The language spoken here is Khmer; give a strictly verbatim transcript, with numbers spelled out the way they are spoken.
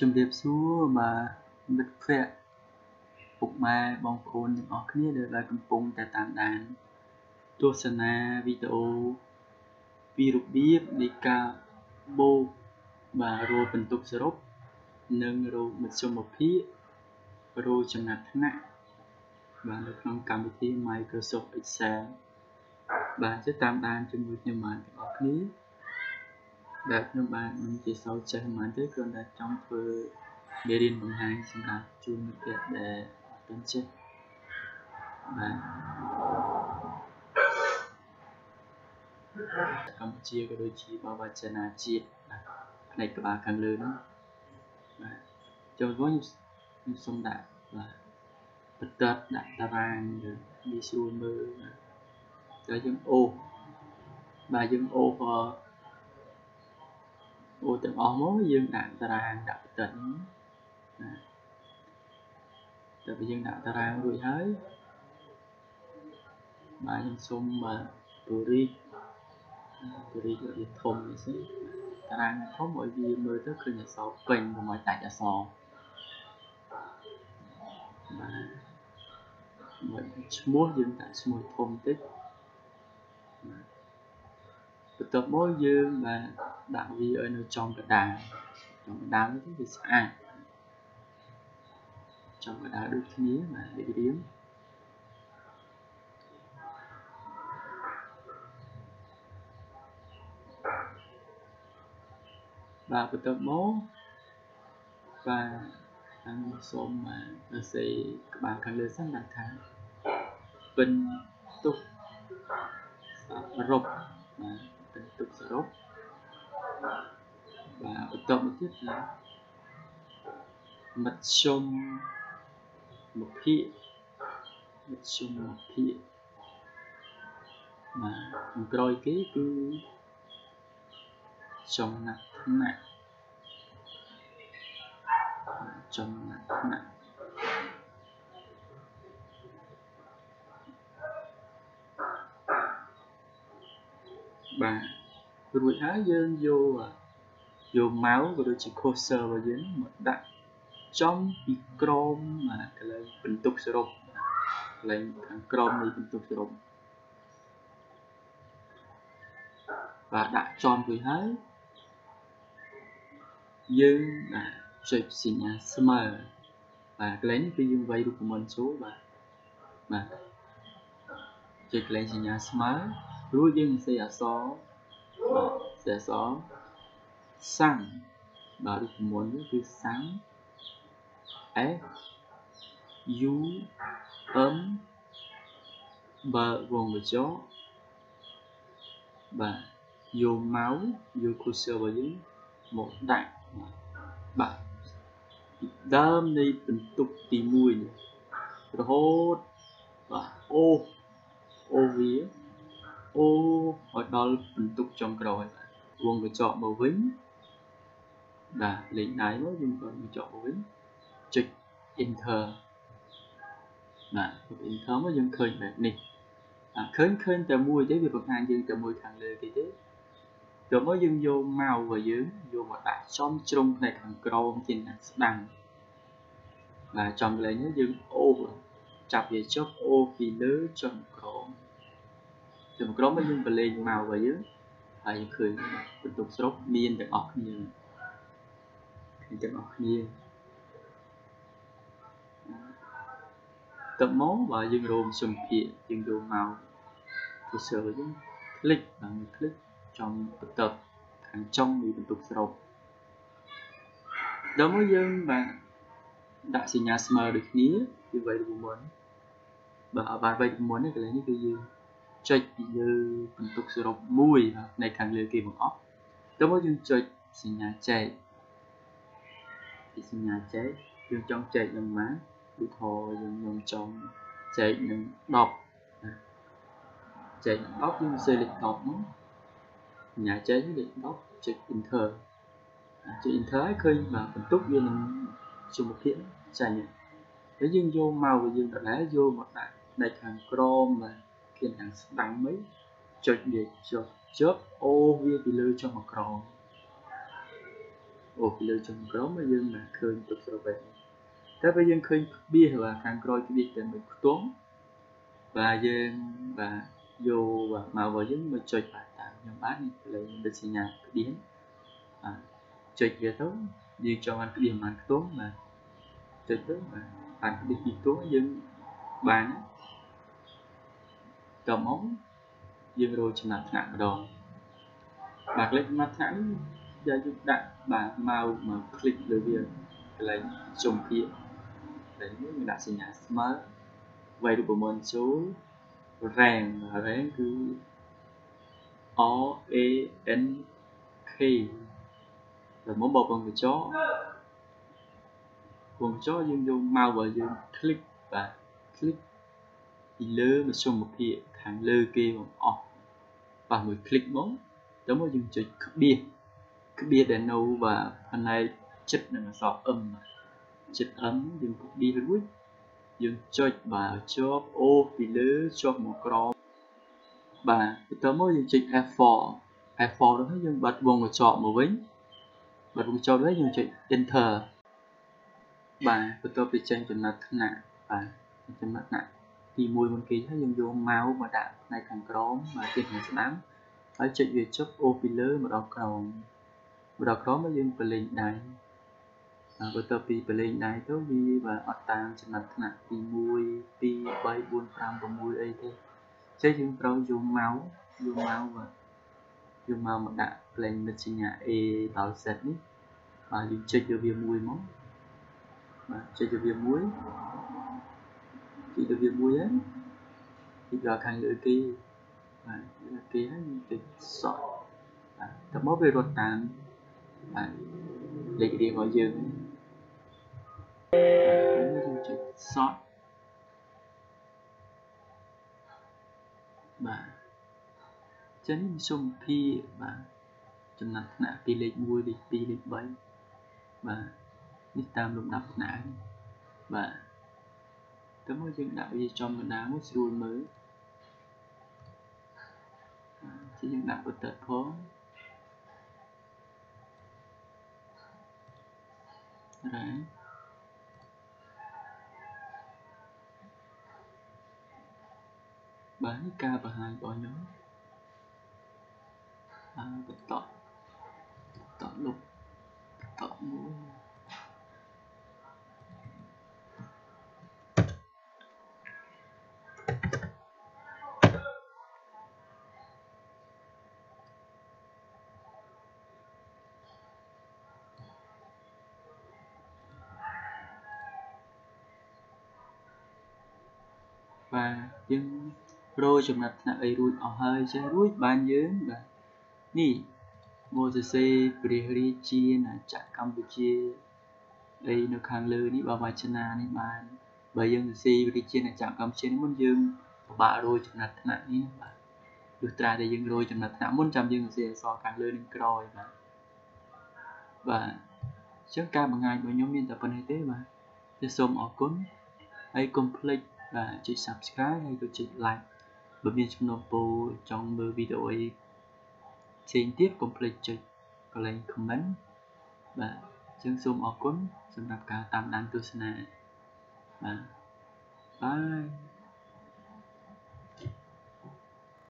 ជំរាបសួរបាទមិត្តភ័ក្តិពុកម៉ែបងប្អូនទាំងអស់គ្នាដែលកំពុងតែតាមដានទស្សនាវីដេអូពីរបៀបនៃការបូកបាទរោបន្ទុកសរុបនិងរោមធ្យមភាគរោចំណាត់ថ្នាក់បាទនៅក្នុងកម្មវិធី Microsoft Excel បាទជិះតាមដានជាមួយខ្ញុំបានទាំងអស់គ្នាដែលខ្ញុំបានមិនជាសូវចេះប៉ុន្មានទេគ្រាន់តែចង់ធ្វើមេរៀនបង្ហាញសម្រាប់ជូនមិត្តភក្តិដែលអត់ទាន់ចេះបាទកម្ពុជាក៏ដូចជាបវចនាជាតិបាទផ្នែកក្បាលខាងលើនោះបាទចូលវិញខ្ញុំសូមដាក់បាទបន្ទាត់ដាក់តារាងវាស្រួលមើលបាទតែយើងអូសបាទយើងអូសអូទាំងអស់មកយើងដាក់តារាងដាក់បន្ទាត់ណាតែបើយើងដាក់តារាងរួចហើយបាទខ្ញុំសូមពូរីកពូរីកវាធំនេះសិតារាងធំឲ្យវាមើលទៅឃើញអក្សរពេញកុំឲ្យដាច់អក្សរបាទមកឈ្មោះយើងដាក់ឈ្មោះធំតិចបន្ទាប់មកយើងបាទដាក់វាឲ្យនៅចំកណ្ដាលចំកណ្ដាលនេះវាស្អាតចំកណ្ដាលដូចគ្នាបាទលេខរៀងបាទបន្ទាប់មកបាទខ្ញុំសូមសរសេរក្បាលខាងលើសិនដាក់ថាបន្ទុកសរុបបាទបន្ទុកសរុបបាទបន្ទាប់មកទៀតគឺមធ្យមភាគមធ្យមភាគបាទខាងក្រោយគេគឺចំណាត់ថ្នាក់ចំណាត់ថ្នាក់បាទរួចហើយយើងយកយកម៉ៅក៏ដូចជា cursor របស់យើងមកដាក់ចំពីក្រោមបាទកន្លែងបន្ទុកសរុបកន្លែងខាងក្រោមនៃបន្ទុកសរុបបាទដាក់ចំរួចហើយយើងបាទចុចសញ្ញាស្មើបាទកន្លែងនេះគឺយើងវាយរូបមន្តចូលបាទបាទចុចកន្លែងសញ្ញាស្មើរួចយើងសរសេរអក្សរបាទសរសេរអក្សរសាំងបាទរូបមន្តនេះគឺសាំង S U M បើវងបញ្ចុះបាទយកម៉ៅយក cursor របស់យើងមកដាក់បាទដើមនៃបន្ទុកទីមួយរហូតបាទអូអូវាអូឲ្យដល់បន្ទុកចុងក្រោយបាទវងកញ្ចក់មកវិញបាទលេខដៃមកយើងក៏កញ្ចក់មកវិញចុច enter បាទចុច enter មកយើងឃើញបែបនេះអាឃើញឃើញតែមួយទេវាបង្ហាញយើងតែមួយខាងលើគេទេទៅមកយើងយកម៉ៅរបស់យើងយកមកដាក់ចំជ្រុងផ្នែកខាងក្រោមជាស្ដាំបាទចំកន្លែងនេះយើងអូសចាប់វាចុះអូសពីលើចុះក្រោមចុះក្រោមមកយើងបលែងម៉ៅរបស់យើងហើយឃើញបន្ទុកសរុបមានទាំងអស់គ្នាមានទាំងអស់គ្នាតមកបើយើងរោមជំភាគយើងយកម៉ៅ cursor យើងคลิกបាទคลิกចំបន្ទាប់ខាងចុងនៃបន្ទុកសរុបដល់មកយើងបាទដាក់សញ្ញាស្មើដូចគ្នាពីវាយរូបមន្តបាទអត់វាយរូបមន្តទេកន្លែងនេះគឺយើងចុចពីលើបន្ទុកសរុបមួយនៅខាងលើគេបង្អស់ដល់មកយើងចុចសញ្ញាចែកពីសញ្ញាចែកយើងចង់ចែកនឹងម៉ាឧទាហរណ៍យើងខ្ញុំចង់ចែកនឹងដប់ចែកនឹងដប់យើងសេលេខដប់មកសញ្ញាចែកនេះលេខដប់ចុច enter ចុច enter ឲ្យឃើញបាទបន្ទុកវានឹងជំភាគចាញ់ហើយយើងយកម៉ៅរបស់យើងដដែលយកមកដាក់នៅខាងក្រោមបាទគេខាងស្ដាំវិញចុចវាចុះចុះអូវាពីលើចុះមកក្រោមអូពីលើចុងក្រោមមកយើងណាឃើញទឹកស្រវែងតែបើយើងឃើញក្បៀសបាទខាងក្រោយក្បៀសតែមួយខ្ទង់បាទយើងបាទយកបាទមករបស់យើងមកចុចបាទតាមខ្ញុំបាទនេះលេខដូចសញ្ញាក្បៀសបាទចុចវាទៅយើងចង់បានក្បៀសប៉ុន្មានខ្ទង់បាទចុចទៅបាទបានក្បៀសពីរខ្ទង់យើងបានតមកយើងរកចំណាត់ថ្នាក់ម្ដងបាទលេខចំណាត់ថ្នាក់នេះយកយើងដាក់បាទមកមកคลิกលើវាកន្លែងជុំភាគតែនេះmìnhដាក់សញ្ញាស្មើវាយរូបមន្តចូល rank rank គឺ R A N K ដល់មកបបកញ្ចក់កញ្ចក់យើងយកមកបើយើង click បាទ click ពីលើមជ្ឈមភាគខាងលើគេបងអស់បាទមួយ click មកទៅមកយើងចុចក្បៀសក្បៀសដែលនៅបាទផ្នែកចិត្តនឹងអក្សរ M ចិត្ត M យើងក្បៀសរួចយើងចុចបាទជាប់អូពីលើជាប់មកក្រោមបាទបន្តមកយើងចុច F four F four នោះយើងបិទវងកញ្ចក់មកវិញបិទវងកញ្ចក់វិញយើងចុច Enter បាទបន្ទាប់ពីចេញចំណាត់ថ្នាក់បាទចំណាត់ថ្នាក់ទីមួយមុនគេហើយយើងយក mouse មកដាក់ផ្នែកខាងក្រោមបាទទីខាងស្ដាំហើយចុចវាចុះអូពីលើមកដល់ក្រោមមកដល់ក្រោមហើយយើងបលេងដៃបាទបន្ទាប់ពីបលេងដៃទៅវាបាទអត់តាមចំណាត់ថ្នាក់ទីមួយ ពីរ បី បួន ប្រាំ ៦អីទេចេះយើងត្រូវយក mouse យក mouse បាទយក mouse មកដាក់ផ្លេងមិត្តសញ្ញា A ដល់ Z នេះបាទយើងចុចយកវាមួយមកបាទចុចយកវាមួយចុចយកវាមួយហើយពីដល់ខាងលើគេបាទលើគេហើយយើងចុចសក់បាទតើមកវារត់តាមបាទលេខរៀងរបស់យើងយើងចុចសក់បាទចឹងនេះសុំភាបាទចំណាត់ថ្នាក់ពីលេខមួយលេខពីរលេខបីបាទនេះតាមលំដាប់ថ្នាក់បាទតើមកយើងដាក់វាចំកណ្ដាលមកស្រួលមើលជាយើងដាក់បន្តិចផងរ៉ាបាទនេះការបង្ហាញរបស់ខ្ញុំអាបន្តតលុបតមួយបាទយើងរកចំណាត់ថ្នាក់អីរួចអស់ហើយចេះរួចបានយើងបាទនេះមកសរសេរព្រះរាជាណាចក្រកម្ពុជាអីនៅខាងលើនេះបើវចនានេះបានបើយើងសរសេរព្រះរាជាណាចក្រកម្ពុជានេះមុនយើងពិបាករកចំណាត់ថ្នាក់នេះបាទព្រោះត្រាតែយើងរកចំណាត់ថ្នាក់មុនចាំយើងសរសេរអក្សរខាងលើនឹងក្រោយបាទបាទអញ្ចឹងការបង្ហាញរបស់ខ្ញុំមានតែប៉ុណ្្នេះទេបាទទេសូមអរគុណហើយកុំភ្លេចបាទចុច Subscribe ហើយក៏ចុច Like បើមានចំណុចពូចង់មើលវីដេអូអីផ្សេងទៀតកុំភ្លេចចុចកន្លែង Comment បាទអញ្ចឹងសូមអរគុណសម្រាប់ការតាមដានទស្សនាបាទបាយ